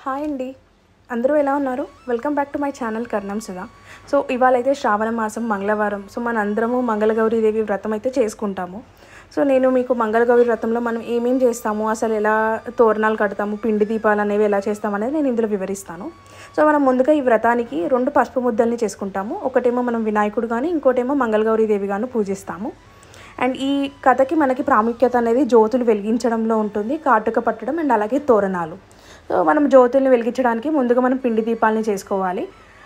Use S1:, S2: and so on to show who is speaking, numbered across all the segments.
S1: Hi అండి, అందరూ ఎలా ఉన్నారు? Welcome back to my channel Karnam Sudha. So ఇవాళైతే శ్రావణ మాసం మంగళవారం. సో మన అందరము మంగళగౌరీదేవి వ్రతం అయితే చేసుకుంటాము. సో నేను మీకు మంగళగౌరి వ్రతంలో మనం ఏమేం చేస్తాము, అసలు ఎలా తోరణాలు కడతాము, పిండి దీపాలు అనేవి ఎలా చేస్తాము అనేది నేను ఇందులో వివరిస్తాను. సో మనం ముందుగా ఈ వ్రతానికి 2 పసుపు ముద్దల్ని చేసుకుంటాము. ఒకటేమో మనం వినాయకుడు కానీ, ఇంకోటేమో మంగళగౌరీదేవి గాను పూజిస్తాము. అండ్ ఈ కథకి మనకి ప్రాముఖ్యత అనేది జ్యోతులు వెలిగించడంలో ఉంటుంది, కాటుక పట్టడం అండ్ అలాగే తోరణాలు. సో మనం జ్యోతుల్ని వెలిగించడానికి ముందుగా మనం పిండి దీపాలని చేసుకోవాలి.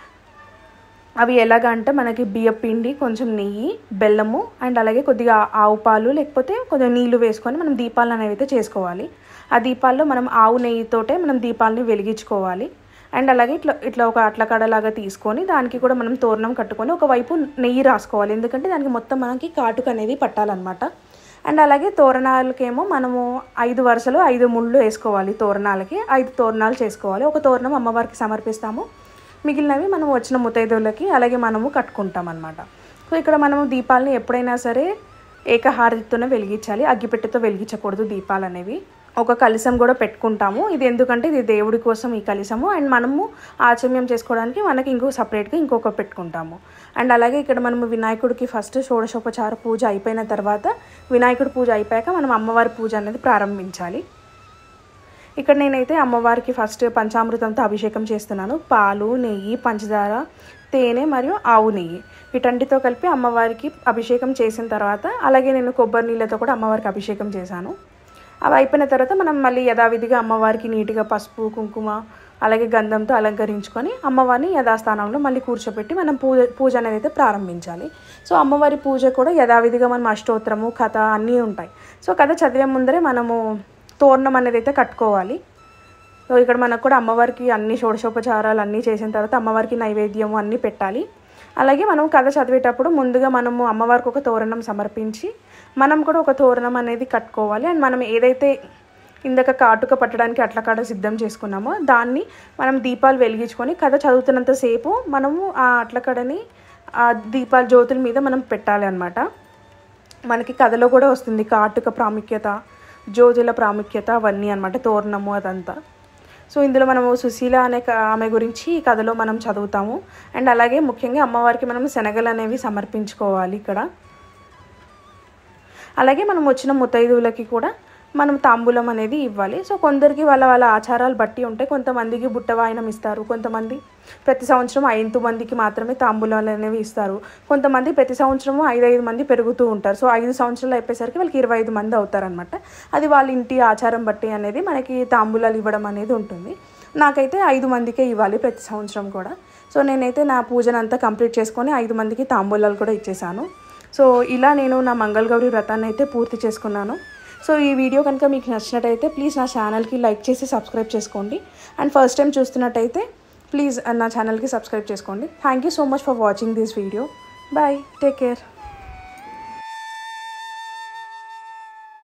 S1: అవి ఎలాగ అంటే మనకి బియ్య పిండి, కొంచెం నెయ్యి, బెల్లము అండ్ అలాగే కొద్దిగా ఆవు పాలు లేకపోతే కొంచెం నీళ్లు వేసుకొని మనం దీపాలను అనేవి అయితే చేసుకోవాలి. ఆ దీపాల్లో మనం ఆవు నెయ్యితోటే మనం దీపాలని వెలిగించుకోవాలి. అండ్ అలాగే ఇట్లా ఒక అట్లకడలాగా తీసుకొని దానికి కూడా మనం తోరణం కట్టుకొని ఒకవైపు నెయ్యి రాసుకోవాలి, ఎందుకంటే దానికి మొత్తం మనకి కాటుక అనేది పట్టాలన్నమాట. అండ్ అలాగే తోరణాలకేమో మనము 5 వరుసలు 5 ముళ్ళు వేసుకోవాలి. తోరణాలకి 5 తోరణాలు చేసుకోవాలి. ఒక తోరణం అమ్మవారికి సమర్పిస్తాము, మిగిలినవి మనం వచ్చిన ముత్తైదువులకి అలాగే మనము కట్టుకుంటాం అన్నమాట. సో ఇక్కడ మనము దీపాలని ఎప్పుడైనా సరే ఏకహారతితోనే వెలిగించాలి, అగ్గిపెట్టెతో వెలిగించకూడదు దీపాలు అనేవి. ఒక కలశం కూడా పెట్టుకుంటాము, ఇది ఎందుకంటే ఇది దేవుడి కోసం ఈ కలశము. అండ్ మనము ఆచమ్యం చేసుకోవడానికి మనకి సపరేట్గా ఇంకొక పెట్టుకుంటాము. అండ్ అలాగే ఇక్కడ మనము వినాయకుడికి ఫస్ట్ షోడశోపచార పూజ అయిపోయిన తర్వాత, వినాయకుడి పూజ అయిపోయాక మనం అమ్మవారి పూజ అనేది ప్రారంభించాలి. ఇక్కడ నేనైతే అమ్మవారికి ఫస్ట్ పంచామృతంతో అభిషేకం చేస్తున్నాను. పాలు, నెయ్యి, పంచదార, తేనె మరియు ఆవు నెయ్యి వీటన్నిటితో కలిపి అమ్మవారికి అభిషేకం చేసిన తర్వాత, అలాగే నేను కొబ్బరి నీళ్ళతో కూడా అమ్మవారికి అభిషేకం చేశాను. అవి అయిపోయిన తర్వాత మనం మళ్ళీ యథావిధిగా అమ్మవారికి నీట్గా పసుపు, కుంకుమ అలాగే గంధంతో అలంకరించుకొని అమ్మవారిని యథాస్థానంలో మళ్ళీ కూర్చోబెట్టి మనం పూజ అనేది అయితే ప్రారంభించాలి. సో అమ్మవారి పూజ కూడా యథావిధిగా మనం అష్టోత్తరము, కథ అన్నీ ఉంటాయి. సో కథ చదివే ముందరే మనము తోరణం అనేది అయితే కట్టుకోవాలి. సో ఇక్కడ మనకు కూడా అమ్మవారికి అన్ని షోడశోపచారాలు అన్నీ చేసిన తర్వాత అమ్మవారికి నైవేద్యము అన్నీ పెట్టాలి. అలాగే మనం కథ చదివేటప్పుడు ముందుగా మనము అమ్మవారికి ఒక తోరణం సమర్పించి మనం కూడా ఒక తోరణం అనేది కట్టుకోవాలి. అండ్ మనం ఏదైతే ఇందాక కాటుక పట్టడానికి అట్లకాడ సిద్ధం చేసుకున్నామో దాన్ని మనం దీపాలు వెలిగించుకొని కథ చదువుతున్నంతసేపు మనము ఆ అట్లకాడని ఆ దీపాల జ్యోతుల మీద మనం పెట్టాలి అన్నమాట. మనకి కథలో కూడా వస్తుంది కాటుక ప్రాముఖ్యత, జ్యోతుల ప్రాముఖ్యత అవన్నీ అన్నమాట, తోరణము అదంతా. సో ఇందులో మనము సుశీల అనే ఆమె గురించి ఈ కథలో మనం చదువుతాము. అండ్ అలాగే ముఖ్యంగా అమ్మవారికి మనం శనగలు అనేవి సమర్పించుకోవాలి ఇక్కడ. అలాగే మనం వచ్చిన ముత్తైదువులకి కూడా మనం తాంబూలం అనేది ఇవ్వాలి. సో కొందరికి వాళ్ళ ఆచారాలు బట్టి ఉంటాయి. కొంతమందికి బుట్ట వాయనం ఇస్తారు, కొంతమంది ప్రతి సంవత్సరం 5 మందికి మాత్రమే తాంబూలాలు అనేవి ఇస్తారు, కొంతమంది ప్రతి సంవత్సరము 5 మంది పెరుగుతూ ఉంటారు. సో 5 సంవత్సరాలు అయిపోయేసరికి వాళ్ళకి 25 మంది అవుతారనమాట. అది వాళ్ళ ఇంటి ఆచారం బట్టి అనేది మనకి తాంబూలాలు ఇవ్వడం అనేది ఉంటుంది. నాకైతే 5 మందికే ఇవ్వాలి ప్రతి సంవత్సరం కూడా. సో నేనైతే నా పూజనంతా కంప్లీట్ చేసుకొని 5 మందికి తాంబూలాలు కూడా ఇచ్చేసాను. సో ఇలా నేను నా మంగళగౌరి వ్రతాన్ని అయితే పూర్తి చేసుకున్నాను. సో ఈ వీడియో కనుక మీకు నచ్చినట్టయితే ప్లీజ్ నా ఛానల్కి లైక్ చేసి సబ్స్క్రైబ్ చేసుకోండి. అండ్ ఫస్ట్ టైం చూస్తున్నట్టయితే ప్లీజ్ నా ఛానల్కి సబ్స్క్రైబ్ చేసుకోండి. Thank you so much for watching this video. Bye, take care.